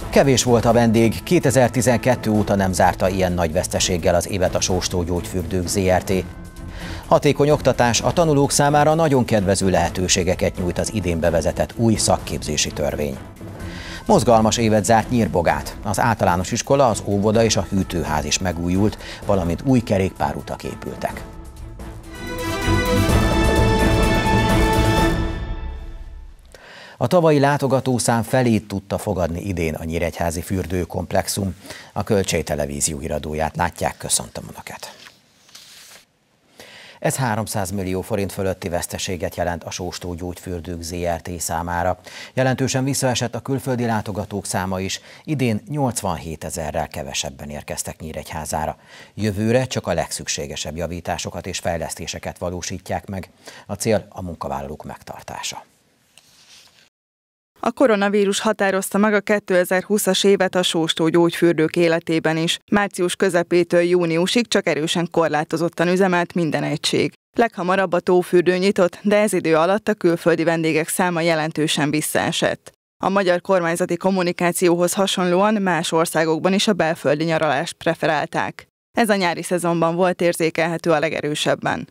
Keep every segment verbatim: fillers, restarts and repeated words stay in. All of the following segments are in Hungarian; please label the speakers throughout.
Speaker 1: Kevés volt a vendég, kétezer-tizenkettő óta nem zárta ilyen nagy veszteséggel az évet a Sóstó Gyógyfürdők zé er té. Hatékony oktatás a tanulók számára nagyon kedvező lehetőségeket nyújt az idén bevezetett új szakképzési törvény. Mozgalmas évet zárt Nyírbogát. Az általános iskola, az óvoda és a hűtőház is megújult, valamint új kerékpárutak épültek. A tavalyi látogatószám felét tudta fogadni idén a nyíregyházi fürdőkomplexum. A Kölcsey Televízió iradóját látják, köszöntöm Önöket. Ez háromszáz millió forint fölötti veszteséget jelent a Sóstó Gyógyfürdők zé er té számára. Jelentősen visszaesett a külföldi látogatók száma is, idén nyolcvanhét ezerrel kevesebben érkeztek Nyíregyházára. Jövőre csak a legszükségesebb javításokat és fejlesztéseket valósítják meg. A cél a munkavállalók megtartása.
Speaker 2: A koronavírus határozta meg a kétezer-húszas évet a Sóstó Gyógyfürdők életében is. Március közepétől júniusig csak erősen korlátozottan üzemelt minden egység. Leghamarabb a tófürdő nyitott, de ez idő alatt a külföldi vendégek száma jelentősen visszaesett. A magyar kormányzati kommunikációhoz hasonlóan más országokban is a belföldi nyaralást preferálták. Ez a nyári szezonban volt érzékelhető a legerősebben.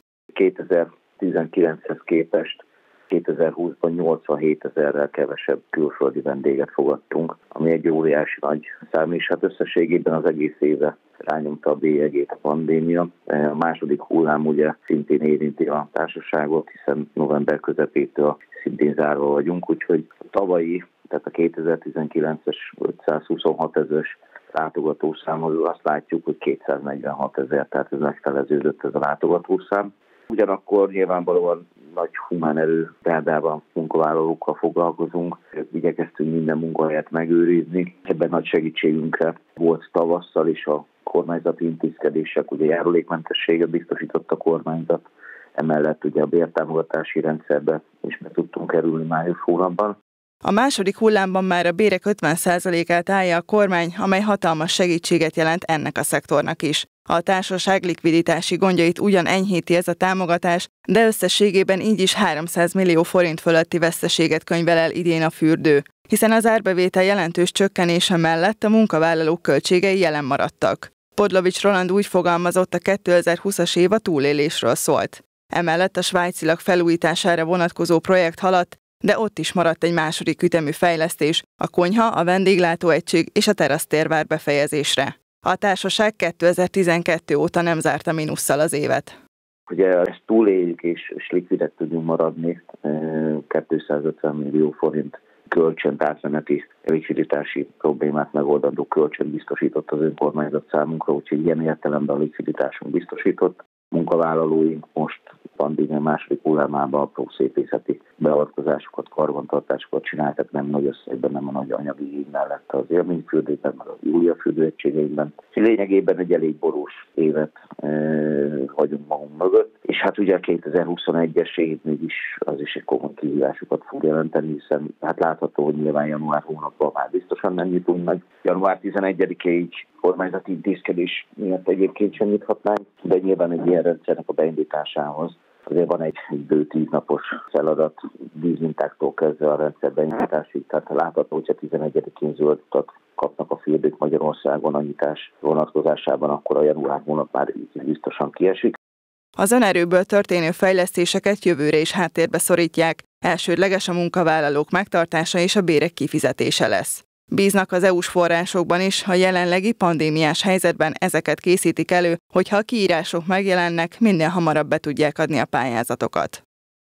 Speaker 3: kétezer-tizenkilenchez képest kétezer-húszban nyolcvanhét ezerrel kevesebb külföldi vendéget fogadtunk, ami egy óriási nagy szám, és hát összességében az egész éve rányomta a bélyegét a pandémia. A második hullám ugye szintén érinti a társaságot, hiszen november közepétől szintén zárva vagyunk, úgyhogy a tavalyi, tehát a kétezer-tizenkilences ötszázhuszonhat ezeres látogatószámhoz azt látjuk, hogy kétszáznegyvenhat ezer, tehát ez megfeleződött ez a látogatószám. Ugyanakkor nyilvánvalóan nagy humán erő példában munkavállalókkal foglalkozunk, igyekeztünk minden munkahelyet megőrizni. Ebben nagy segítségünkre volt tavasszal is a kormányzati intézkedések, ugye járulékmentességet biztosított a kormányzat, emellett ugye a bértámogatási rendszerbe is meg tudtunk kerülni május hónapban.
Speaker 2: A második hullámban már a bérek ötven százalékát állja a kormány, amely hatalmas segítséget jelent ennek a szektornak is. A társaság likviditási gondjait ugyan enyhíti ez a támogatás, de összességében így is háromszáz millió forint fölötti veszteséget könyvel el idén a fürdő, hiszen az árbevétel jelentős csökkenése mellett a munkavállalók költségei jelen maradtak. Podlovics Roland úgy fogalmazott, a kétezer-húszas év a túlélésről szólt. Emellett a svájcilag felújítására vonatkozó projekt haladt, de ott is maradt egy második ütemű fejlesztés, a konyha, a vendéglátóegység és a terasztér vár befejezésre. A társaság kétezer-tizenkettő óta nem zárta mínusszal az évet.
Speaker 3: Ugye ezt túléljük és, és likvidet tudjunk maradni, kétszázötven millió forint kölcsönt, átmeneti likviditási problémát megoldandó kölcsön biztosított az önkormányzat számunkra, úgyhogy ilyen értelemben a likviditásunk biztosított. Munkavállalóink most pandémia második hullámában apró szépészeti beavatkozásokat, karbantartásokat csináltak, nem nagy összegben, nem a nagy anyagi igény mellett az élményfürdőben, meg az Júlia fürdőegységeiben. Lényegében egy elég borús évet e, hagyunk magunk mögött, és hát ugye a kétezer-huszonegyes év mégis az is egy komoly kihívásokat fog jelenteni, hiszen hát látható, hogy nyilván január hónapban már biztosan nem nyitunk meg. január tizenegyedikéig kormányzati intézkedés miatt egyébként sem nyithatnánk, de nyilván egy ilyen rendszernek a beindításához azért van egy, egy bő tíz napos feladat, vízmintáktól kezdve a rendszer beindításig, tehát látható, hogyha tizenegyedikén zöld utat kapnak a fürdők Magyarországon a nyitás vonatkozásában, akkor a január hónap már biztosan kiesik.
Speaker 2: Az önerőből történő fejlesztéseket jövőre is háttérbe szorítják, elsődleges a munkavállalók megtartása és a bérek kifizetése lesz. Bíznak az é u-s forrásokban is, a jelenlegi pandémiás helyzetben ezeket készítik elő, hogyha a kiírások megjelennek, minél hamarabb be tudják adni a pályázatokat.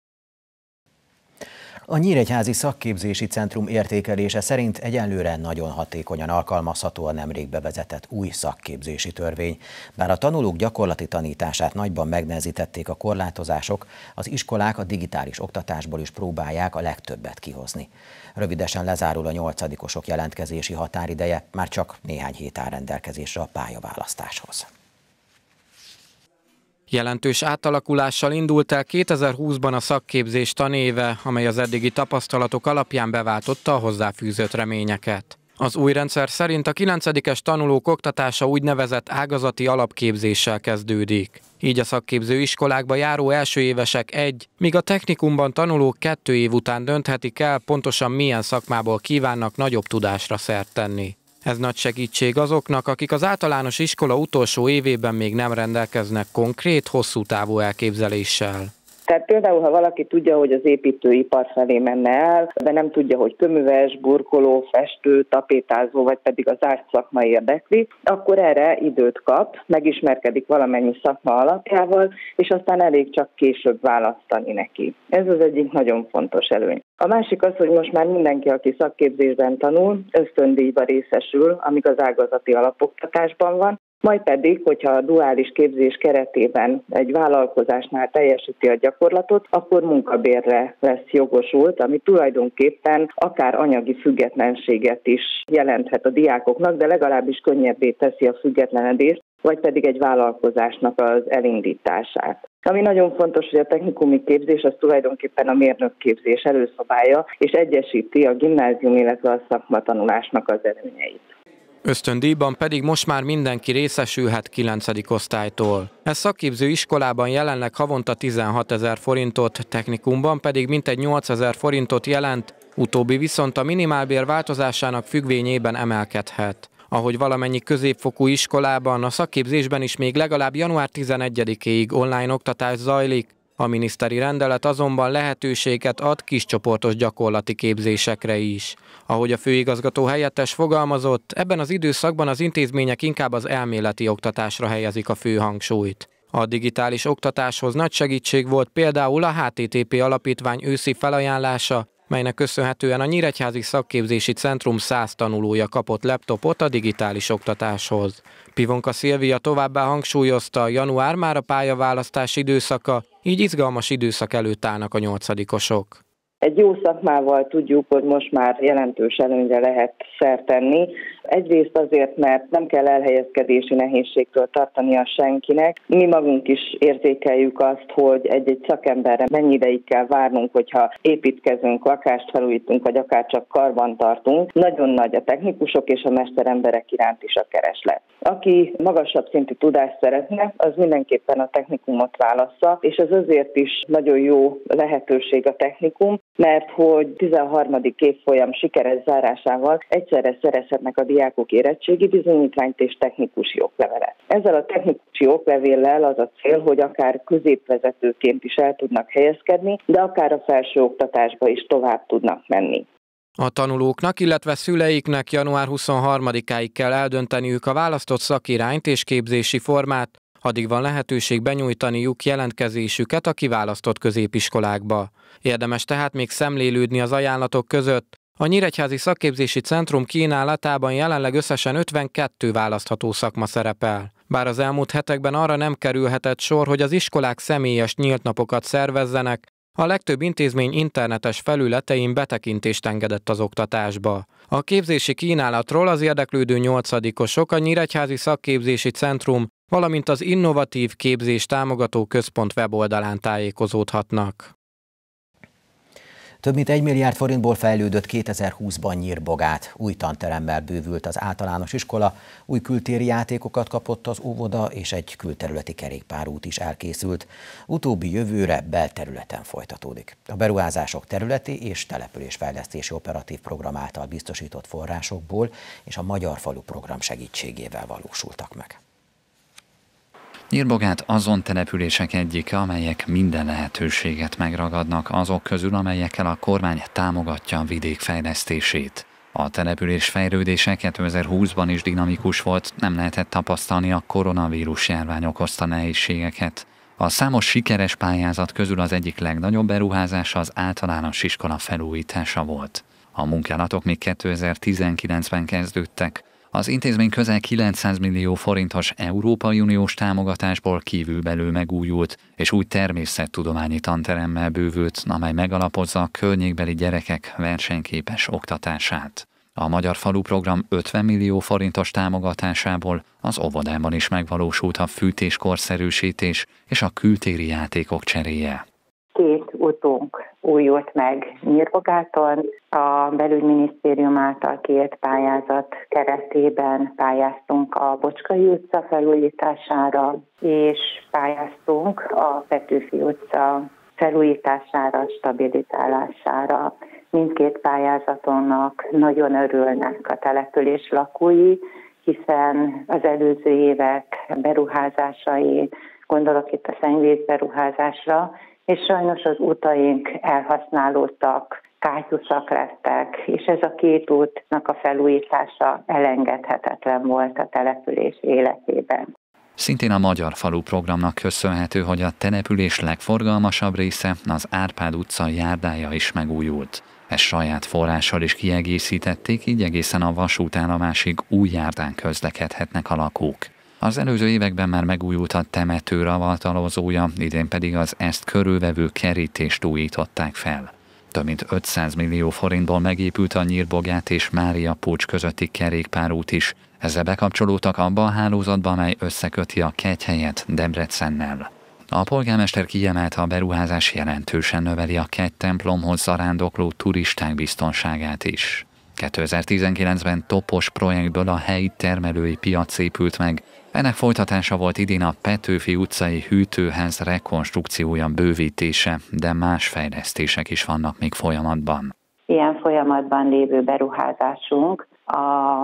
Speaker 1: A Nyíregyházi Szakképzési Centrum értékelése szerint egyelőre nagyon hatékonyan alkalmazható a nemrég bevezetett új szakképzési törvény. Bár a tanulók gyakorlati tanítását nagyban megnehezítették a korlátozások, az iskolák a digitális oktatásból is próbálják a legtöbbet kihozni. Rövidesen lezárul a nyolcadikosok jelentkezési határideje, már csak néhány hét áll rendelkezésre a pályaválasztáshoz.
Speaker 4: Jelentős átalakulással indult el kétezer-húszban a szakképzés tanéve, amely az eddigi tapasztalatok alapján beváltotta a hozzáfűzött reményeket. Az új rendszer szerint a kilencedikes tanulók oktatása úgynevezett ágazati alapképzéssel kezdődik. Így a szakképző iskolákba járó elsőévesek egy, míg a technikumban tanulók kettő év után dönthetik el, pontosan milyen szakmából kívánnak nagyobb tudásra szert tenni. Ez nagy segítség azoknak, akik az általános iskola utolsó évében még nem rendelkeznek konkrét, hosszú távú elképzeléssel.
Speaker 5: Tehát például, ha valaki tudja, hogy az építőipar felé menne el, de nem tudja, hogy köműves, burkoló, festő, tapétázó, vagy pedig az árt szakma érdekli, akkor erre időt kap, megismerkedik valamennyi szakma alapjával, és aztán elég csak később választani neki. Ez az egyik nagyon fontos előny. A másik az, hogy most már mindenki, aki szakképzésben tanul, ösztöndíjba részesül, amíg az ágazati alapoktatásban van, majd pedig, hogyha a duális képzés keretében egy vállalkozásnál teljesíti a gyakorlatot, akkor munkabérre lesz jogosult, ami tulajdonképpen akár anyagi függetlenséget is jelenthet a diákoknak, de legalábbis könnyebbé teszi a függetlenedést, vagy pedig egy vállalkozásnak az elindítását. Ami nagyon fontos, hogy a technikumi képzés az tulajdonképpen a mérnökképzés előszobája, és egyesíti a gimnázium, illetve a szakmatanulásnak az előnyeit.
Speaker 4: Ösztöndíjban pedig most már mindenki részesülhet kilencedik osztálytól. Ez szakképző iskolában jelenleg havonta tizenhatezer forintot, technikumban pedig mintegy nyolcezer forintot jelent, utóbbi viszont a minimálbér változásának függvényében emelkedhet. Ahogy valamennyi középfokú iskolában, a szakképzésben is még legalább január tizenegyedikéig online oktatás zajlik, a miniszteri rendelet azonban lehetőséget ad kiscsoportos gyakorlati képzésekre is. Ahogy a főigazgató helyettes fogalmazott, ebben az időszakban az intézmények inkább az elméleti oktatásra helyezik a fő hangsúlyt. A digitális oktatáshoz nagy segítség volt például a há té té pé alapítvány őszi felajánlása, melynek köszönhetően a Nyíregyházi Szakképzési Centrum száz tanulója kapott laptopot a digitális oktatáshoz. Pivonka Szilvia továbbá hangsúlyozta, január már a pályaválasztás időszaka, így izgalmas időszak előtt állnak a nyolcadikosok.
Speaker 5: Egy jó szakmával tudjuk, hogy most már jelentős előnyre lehet szert tenni. Egyrészt azért, mert nem kell elhelyezkedési nehézségtől tartania senkinek. Mi magunk is érzékeljük azt, hogy egy-egy szakemberre mennyi ideig kell várnunk, hogyha építkezünk, lakást felújítunk, vagy akár csak karban tartunk. Nagyon nagy a technikusok és a mesteremberek iránt is a kereslet. Aki magasabb szintű tudást szeretne, az mindenképpen a technikumot válassza, és ez azért is nagyon jó lehetőség a technikum, mert hogy tizenharmadik évfolyam sikeres zárásával egyszerre szerezhetnek a diákok érettségi bizonyítványt és technikusi oklevelet. Ezzel a technikusi oklevéllel az a cél, hogy akár középvezetőként is el tudnak helyezkedni, de akár a felsőoktatásba is tovább tudnak menni.
Speaker 4: A tanulóknak, illetve szüleiknek január huszonharmadikáig kell eldönteniük a választott szakirányt és képzési formát, addig van lehetőség benyújtaniuk jelentkezésüket a kiválasztott középiskolákba. Érdemes tehát még szemlélődni az ajánlatok között. A Nyíregyházi Szakképzési Centrum kínálatában jelenleg összesen ötvenkettő választható szakma szerepel. Bár az elmúlt hetekben arra nem kerülhetett sor, hogy az iskolák személyes nyílt napokat szervezzenek, a legtöbb intézmény internetes felületein betekintést engedett az oktatásba. A képzési kínálatról az érdeklődő nyolcadikosok a Nyíregyházi Szakképzési Centrum, valamint az Innovatív Képzés Támogató Központ weboldalán tájékozódhatnak.
Speaker 1: Több mint egy milliárd forintból fejlődött kétezer-húszban Nyírbogát. Új tanteremmel bővült az általános iskola, új kültéri játékokat kapott az óvoda, és egy külterületi kerékpárút is elkészült. Utóbbi jövőre belterületen folytatódik. A beruházások területi és településfejlesztési operatív program által biztosított forrásokból és a Magyar Falu program segítségével valósultak meg.
Speaker 6: Nyírbogát azon települések egyike, amelyek minden lehetőséget megragadnak azok közül, amelyekkel a kormány támogatja a vidék fejlesztését. A település fejlődése kétezer-húszban is dinamikus volt, nem lehetett tapasztalni a koronavírus járvány okozta nehézségeket. A számos sikeres pályázat közül az egyik legnagyobb beruházás az általános iskola felújítása volt. A munkálatok még kétezer-tizenkilencben kezdődtek. Az intézmény közel kilencszáz millió forintos Európai Uniós támogatásból kívülbelül megújult, és új természettudományi tanteremmel bővült, amely megalapozza a környékbeli gyerekek versenyképes oktatását. A Magyar Falu program ötven millió forintos támogatásából az óvodában is megvalósult a fűtéskorszerűsítés és a kültéri játékok cseréje.
Speaker 7: Két utunk újult meg Nyírbogáton. A Belügyminisztérium által kiírt pályázat keretében pályáztunk a Bocskai utca felújítására, és pályáztunk a Petőfi utca felújítására, stabilizálására. Mindkét pályázatonak nagyon örülnek a település lakói, hiszen az előző évek beruházásai, gondolok itt a szennyvíz beruházásra, és sajnos az utaink elhasználódtak, kátyuszak lettek, és ez a két útnak a felújítása elengedhetetlen volt a település életében.
Speaker 6: Szintén a Magyar Falu programnak köszönhető, hogy a település legforgalmasabb része, az Árpád utca járdája is megújult. Ezt saját forrással is kiegészítették, így egészen a vasútállomásig új járdán közlekedhetnek a lakók. Az előző években már megújult a temető ravatalozója, idén pedig az ezt körülvevő kerítést újították fel. Több mint ötszáz millió forintból megépült a Nyírbogát és Mária Pucs közötti kerékpárút is. Ezzel bekapcsolódtak abba a hálózatba, amely összeköti a Kegyhelyet Debrecennel. A polgármester kiemelte, a beruházás jelentősen növeli a kegytemplomhoz zarándokló turisták biztonságát is. kétezer-tizenkilencben topos projektből a helyi termelői piac épült meg. Ennek folytatása volt idén a Petőfi utcai hűtőház rekonstrukciója, bővítése, de más fejlesztések is vannak még folyamatban.
Speaker 7: Ilyen folyamatban lévő beruházásunk a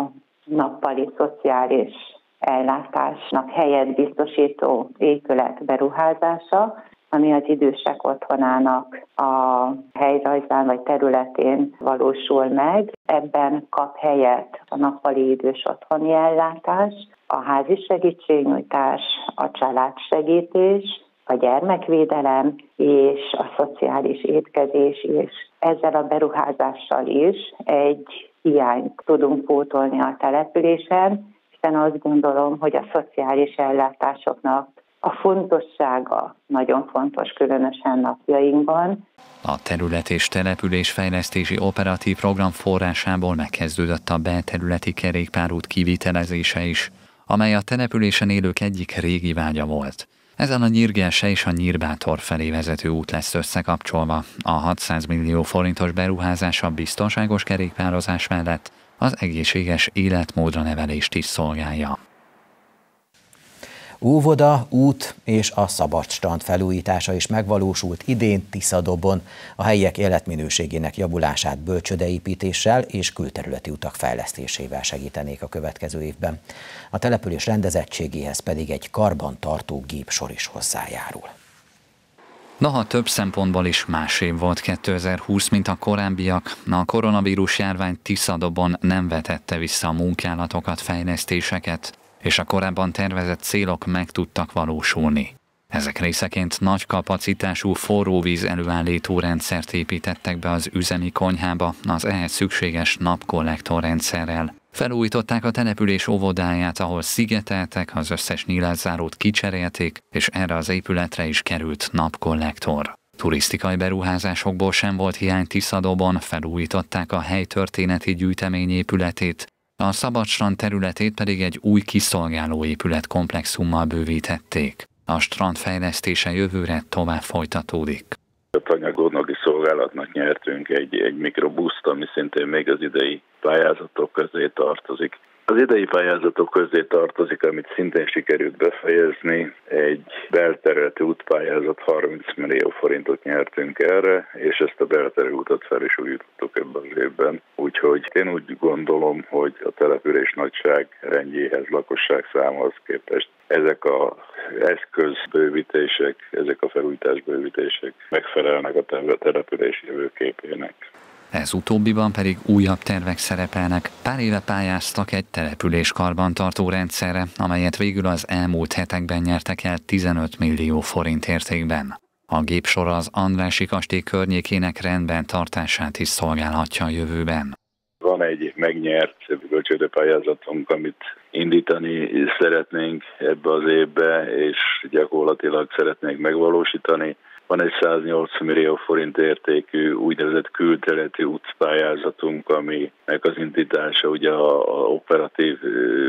Speaker 7: nappali szociális ellátásnak helyet biztosító épület beruházása, ami az idősek otthonának a helyrajzán vagy területén valósul meg. Ebben kap helyet a nappali idős otthoni ellátás, a házi segítségnyújtás, a családsegítés, a gyermekvédelem és a szociális étkezés, és ezzel a beruházással is egy hiányt tudunk pótolni a településen, hiszen azt gondolom, hogy a szociális ellátásoknak a fontossága nagyon fontos, különösen napjainkban.
Speaker 6: A terület és település fejlesztési operatív program forrásából megkezdődött a belterületi kerékpárút kivitelezése is, amely a településen élők egyik régi vágya volt. Ezen a Nyírgelse és a Nyírbátor felé vezető út lesz összekapcsolva. A hatszáz millió forintos beruházás a biztonságos kerékpározás mellett az egészséges életmódra nevelést is szolgálja.
Speaker 1: Óvoda, út és a szabadstrand felújítása is megvalósult idén Tiszadobon. A helyiek életminőségének javulását bölcsődeépítéssel és külterületi utak fejlesztésével segítenék a következő évben. A település rendezettségéhez pedig egy karbantartó gépsor is hozzájárul.
Speaker 6: Noha több szempontból is más év volt kétezer-húsz, mint a korábbiak, a koronavírus járvány Tiszadobon nem vetette vissza a munkálatokat, fejlesztéseket, és a korábban tervezett célok meg tudtak valósulni. Ezek részeként nagy kapacitású forróvíz előállító rendszert építettek be az üzemi konyhába az ehhez szükséges napkollektorrendszerrel. Felújították a település óvodáját, ahol szigeteltek, az összes nyílászárót kicserélték, és erre az épületre is került napkollektor. Turisztikai beruházásokból sem volt hiány Tiszadobon, felújították a helytörténeti gyűjtemény épületét, a Szabadstrand területét pedig egy új kiszolgáló épület komplexummal bővítették. A strand fejlesztése jövőre tovább folytatódik.
Speaker 8: A tanyagodnogi szolgálatnak nyertünk egy, egy mikrobuszt, ami szintén még az idei pályázatok közé tartozik. Az idei pályázatok közé tartozik, amit szintén sikerült befejezni, egy belterületi útpályázat, harminc millió forintot nyertünk erre, és ezt a belterületi útot fel is újítottuk ebben az évben. Úgyhogy én úgy gondolom, hogy a település nagyság rendjéhez, lakosság számához képest ezek a eszközbővítések, ezek a felújításbővítések megfelelnek a település jövőképének.
Speaker 6: Ez utóbbiban pedig újabb tervek szerepelnek. Pár éve pályáztak egy település karbantartó rendszerre, amelyet végül az elmúlt hetekben nyertek el tizenöt millió forint értékben. A gépsor az Andrássy kastély környékének rendben tartását is szolgálhatja a jövőben.
Speaker 8: Van egy megnyert bölcsődőpályázatunk, amit indítani szeretnénk ebbe az évbe, és gyakorlatilag szeretnénk megvalósítani. Van egy száznyolc millió forint értékű úgynevezett külterületi útpályázatunk, aminek az indítása, ugye a, a operatív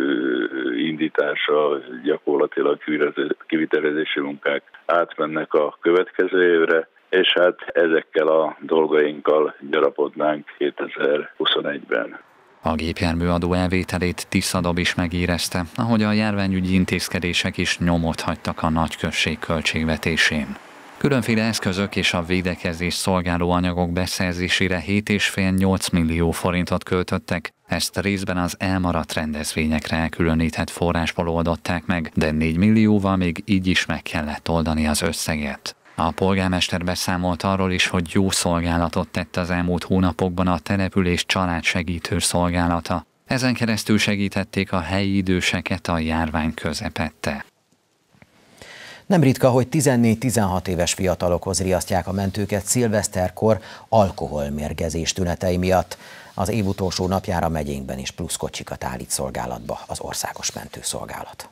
Speaker 8: indítása, gyakorlatilag kivitelezési munkák átmennek a következő évre, és hát ezekkel a dolgainkkal gyarapodnánk kétezer-huszonegyben.
Speaker 6: A gépjárműadó elvételét Tiszadob is megérezte, ahogy a járványügyi intézkedések is nyomot hagytak a nagyközség költségvetésén. Különféle eszközök és a védekezés szolgáló anyagok beszerzésére hét egész öt-nyolc millió forintot költöttek. Ezt részben az elmaradt rendezvényekre elkülönített forrásból oldották meg, de négy millióval még így is meg kellett oldani az összeget. A polgármester beszámolt arról is, hogy jó szolgálatot tett az elmúlt hónapokban a település családsegítő szolgálata. Ezen keresztül segítették a helyi időseket a járvány közepette.
Speaker 1: Nem ritka, hogy tizennégy-tizenhat éves fiatalokhoz riasztják a mentőket szilveszterkor alkoholmérgezés tünetei miatt. Az év utolsó napjára megyénkben is plusz kocsikat állít szolgálatba az országos mentőszolgálat.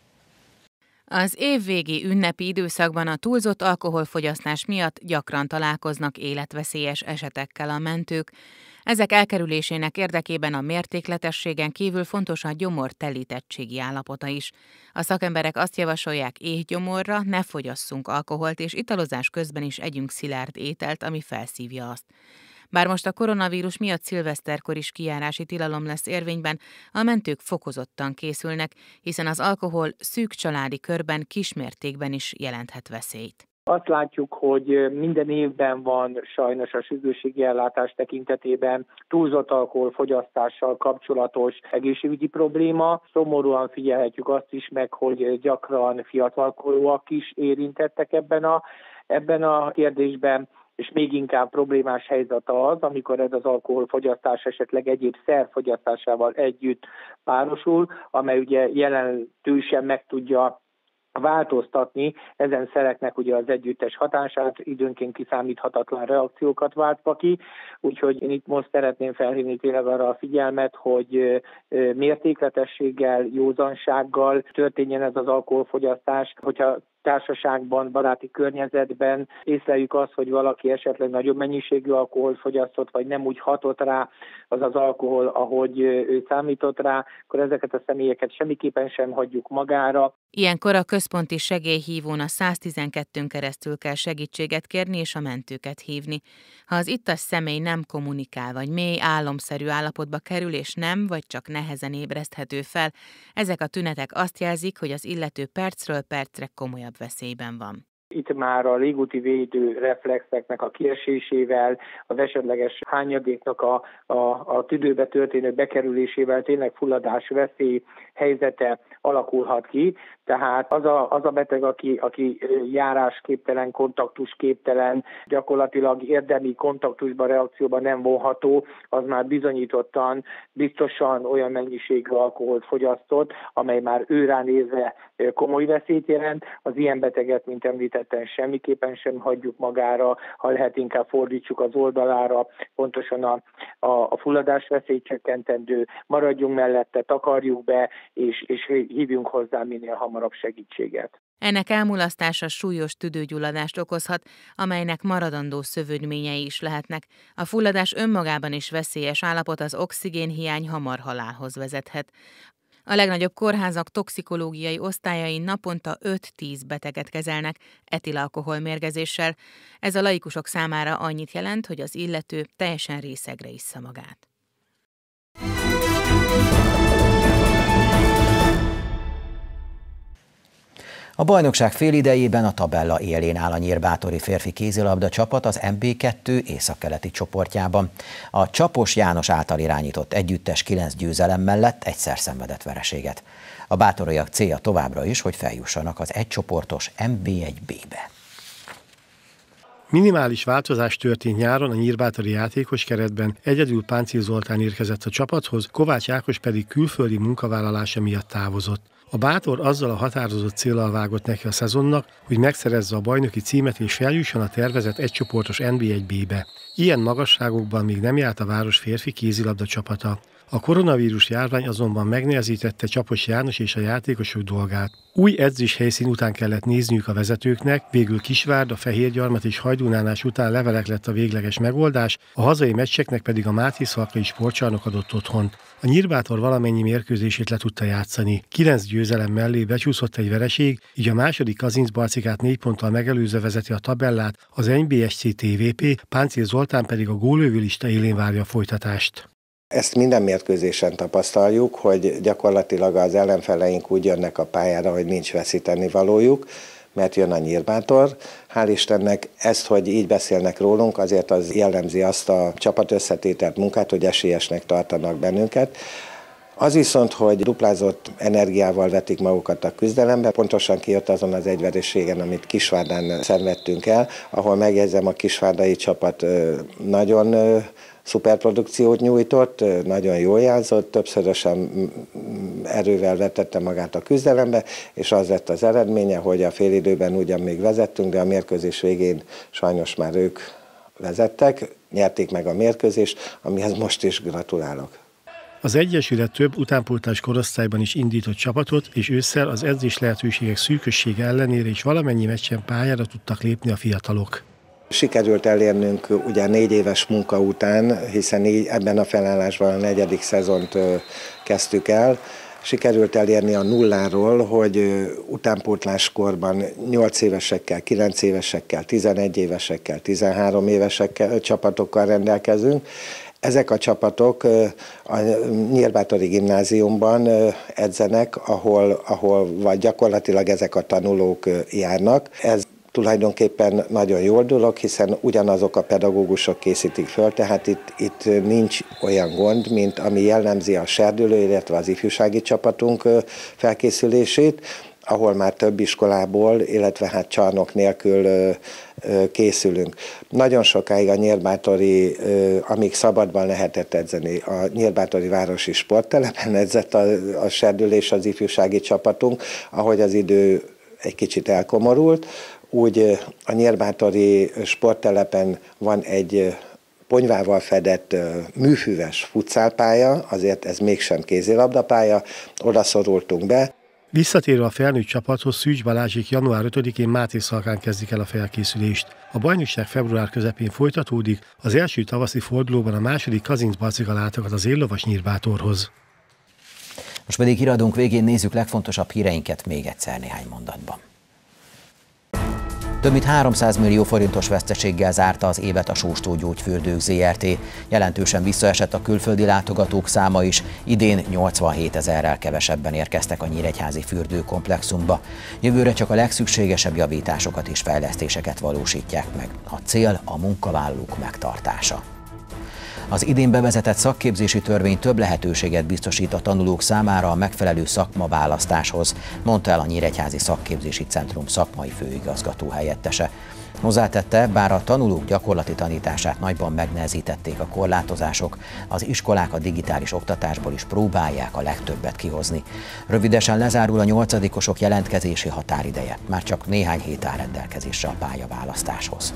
Speaker 9: Az évvégi ünnepi időszakban a túlzott alkoholfogyasztás miatt gyakran találkoznak életveszélyes esetekkel a mentők. Ezek elkerülésének érdekében a mértékletességen kívül fontos a gyomor telítettségi állapota is. A szakemberek azt javasolják, éhgyomorra ne fogyasszunk alkoholt, és italozás közben is együnk szilárd ételt, ami felszívja azt. Bár most a koronavírus miatt szilveszterkor is kijárási tilalom lesz érvényben, a mentők fokozottan készülnek, hiszen az alkohol szűk családi körben kismértékben is jelenthet veszélyt.
Speaker 10: Azt látjuk, hogy minden évben van sajnos a sürgősségi ellátás tekintetében túlzott alkoholfogyasztással kapcsolatos egészségügyi probléma. Szomorúan figyelhetjük azt is meg, hogy gyakran fiatalkorúak is érintettek ebben a, ebben a kérdésben, és még inkább problémás helyzet az, amikor ez az alkoholfogyasztás esetleg egyéb szer fogyasztásával együtt párosul, amely ugye jelentősen meg tudja változtatni ezen szereknek ugye az együttes hatását, időnként kiszámíthatatlan reakciókat váltva ki, úgyhogy én itt most szeretném felhívni tényleg arra a figyelmet, hogy mértékletességgel, józansággal történjen ez az alkoholfogyasztás, hogyha társaságban, baráti környezetben észleljük azt, hogy valaki esetleg nagyobb mennyiségű alkoholt fogyasztott, vagy nem úgy hatott rá az az alkohol, ahogy ő számított rá, akkor ezeket a személyeket semmiképpen sem hagyjuk magára.
Speaker 9: Ilyenkor a központi segélyhívón a száztizenkettőn keresztül kell segítséget kérni és a mentőket hívni. Ha az ittas személy nem kommunikál, vagy mély álomszerű állapotba kerül, és nem, vagy csak nehezen ébreszthető fel, ezek a tünetek azt jelzik, hogy az illető percről percre komolyabb veszélyben van.
Speaker 10: Itt már a légúti védő reflexeknek a kiesésével, az esetleges hányadéknak a, a, a tüdőbe történő bekerülésével tényleg fulladás veszély helyzete alakulhat ki. Tehát az a, az a beteg, aki, aki járásképtelen, kontaktusképtelen, gyakorlatilag érdemi kontaktusban, reakcióban nem vonható, az már bizonyítottan, biztosan olyan mennyiségű alkoholt fogyasztott, amely már őrá nézve komoly veszélyt jelent. Az ilyen beteget, mint említettem, semmiképpen sem hagyjuk magára, ha lehet inkább fordítsuk az oldalára, pontosan a, a, a fulladás veszélyt csökkentendő, maradjunk mellette, takarjuk be, és, és hívjunk hozzá minél hamarabb segítséget.
Speaker 9: Ennek elmulasztása súlyos tüdőgyulladást okozhat, amelynek maradandó szövődményei is lehetnek. A fulladás önmagában is veszélyes állapot, az oxigénhiány hamar halálhoz vezethet. A legnagyobb kórházak toxikológiai osztályai naponta öt-tíz beteget kezelnek etilalkoholmérgezéssel. Ez a laikusok számára annyit jelent, hogy az illető teljesen részegre issza magát.
Speaker 1: A bajnokság félidejében a tabella élén áll a nyírbátori férfi kézilabda csapat az em bé kettő északkeleti csoportjában. A Csapos János által irányított együttes kilenc győzelem mellett egyszer szenvedett vereséget. A bátoriak célja továbbra is, hogy feljussanak az egycsoportos em bé egy bé-be.
Speaker 11: Minimális változás történt nyáron a nyírbátori játékos keretben, egyedül Páncél Zoltán érkezett a csapathoz, Kovács Ákos pedig külföldi munkavállalása miatt távozott. A bátor azzal a határozott céllal vágott neki a szezonnak, hogy megszerezze a bajnoki címet és feljusson a tervezett egycsoportos en bé egy bé-be. Ilyen magasságokban még nem járt a város férfi kézilabda csapata. A koronavírus járvány azonban megnehezítette Csapos János és a játékosok dolgát. Új edzéshelyszín után kellett nézniük a vezetőknek, végül Kisvárda, Fehérgyarmat és Hajdúnánás után Levelek lett a végleges megoldás, a hazai meccseknek pedig a Mátészalkai sportcsarnok adott otthont. A Nyírbátor valamennyi mérkőzését le tudta játszani. Kilenc győzelem mellé becsúszott egy vereség, így a második Kazincbarcikát négy ponttal megelőzve vezeti a tabellát, az en bé es cé té vé pé, Páncél Zoltán pedig a gólövő lista élén várja a folytatást.
Speaker 12: Ezt minden mérkőzésen tapasztaljuk, hogy gyakorlatilag az ellenfeleink úgy jönnek a pályára, hogy nincs veszíteni valójuk, mert jön a nyírbátor. Hál' Istennek ezt, hogy így beszélnek rólunk, azért az jellemzi azt a csapatösszetételt munkát, hogy esélyesnek tartanak bennünket. Az viszont, hogy duplázott energiával vetik magukat a küzdelembe, pontosan kijött azon az egyverességen, amit Kisvárdán szenvedtünk el, ahol megjegyzem, a kisvárdai csapat nagyon szuperprodukciót nyújtott, nagyon jól játszott, többszörösen erővel vetette magát a küzdelembe, és az lett az eredménye, hogy a félidőben ugyan még vezettünk, de a mérkőzés végén sajnos már ők vezettek, nyerték meg a mérkőzést, amihez most is gratulálok.
Speaker 11: Az Egyesület több utánpótlás korosztályban is indított csapatot, és ősszel az edzés lehetőségek szűkössége ellenére is valamennyi meccsen pályára tudtak lépni a fiatalok.
Speaker 12: Sikerült elérnünk ugye négy éves munka után, hiszen így ebben a felállásban a negyedik szezont kezdtük el. Sikerült elérni a nulláról, hogy utánpótláskorban nyolc évesekkel, kilenc évesekkel, tizenegy évesekkel, tizenhárom évesekkel csapatokkal rendelkezünk. Ezek a csapatok a Nyírbátori Gimnáziumban edzenek, ahol, ahol vagy gyakorlatilag ezek a tanulók járnak. Ez tulajdonképpen nagyon jó dolog, hiszen ugyanazok a pedagógusok készítik föl, tehát itt, itt nincs olyan gond, mint ami jellemzi a serdülő, illetve az ifjúsági csapatunk felkészülését, ahol már több iskolából, illetve hát csarnok nélkül készülünk. Nagyon sokáig a Nyírbátori, amíg szabadban lehetett edzeni, a Nyírbátori városi sporttelepen edzett a, a serdülés az ifjúsági csapatunk, ahogy az idő egy kicsit elkomorult, úgy a Nyírbátori sporttelepen van egy ponyvával fedett műfüves futszálpálya, azért ez mégsem kézilabdapálya, oda szorultunk be.
Speaker 11: Visszatérve a felnőtt csapathoz, Szűcs Balázsék január ötödikén Mátészalkán kezdik el a felkészülést. A bajnokság február közepén folytatódik, az első tavaszi fordulóban a második Kazincbarcika látogat az éllovas Nyírbátorhoz.
Speaker 1: Most pedig híradónk végén nézzük legfontosabb híreinket még egyszer néhány mondatban. Több mint háromszáz millió forintos veszteséggel zárta az évet a Sóstó Gyógyfürdők zé er té. Jelentősen visszaesett a külföldi látogatók száma is, idén nyolcvanhét ezerrel kevesebben érkeztek a nyíregyházi fürdőkomplexumba. Jövőre csak a legszükségesebb javításokat és fejlesztéseket valósítják meg. A cél a munkavállalók megtartása. Az idén bevezetett szakképzési törvény több lehetőséget biztosít a tanulók számára a megfelelő szakmaválasztáshoz, mondta el a Nyíregyházi Szakképzési Centrum szakmai főigazgató helyettese. Hozzátette, bár a tanulók gyakorlati tanítását nagyban megnehezítették a korlátozások, az iskolák a digitális oktatásból is próbálják a legtöbbet kihozni. Rövidesen lezárul a nyolcadikosok jelentkezési határideje, már csak néhány hét áll rendelkezésre a pályaválasztáshoz.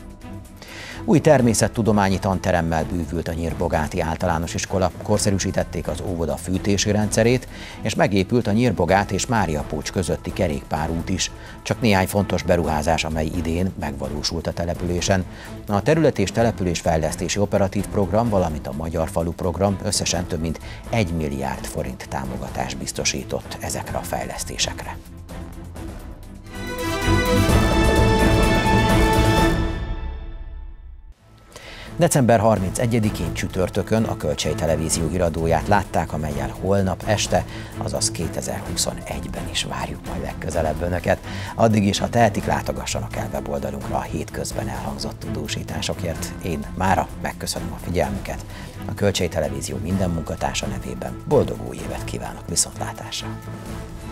Speaker 1: Új természettudományi tanteremmel bővült a Nyírbogáti Általános Iskola, korszerűsítették az óvoda fűtési rendszerét, és megépült a Nyírbogát és Máriapócs közötti kerékpárút is. Csak néhány fontos beruházás, amely idén megvalósult a településen. A terület és településfejlesztési operatív program, valamint a Magyar Falu program összesen több mint egy milliárd forint támogatást biztosított ezekre a fejlesztésekre. december harmincegyedikén csütörtökön a Kölcsey Televízió híradóját látták, amellyel holnap este, azaz kétezer-huszonegyben is várjuk majd legközelebb Önöket. Addig is, ha tehetik, látogassanak el weboldalunkra a hétközben elhangzott tudósításokért. Én mára megköszönöm a figyelmüket. A Kölcsey Televízió minden munkatársa nevében boldog új évet kívánok, viszontlátásra!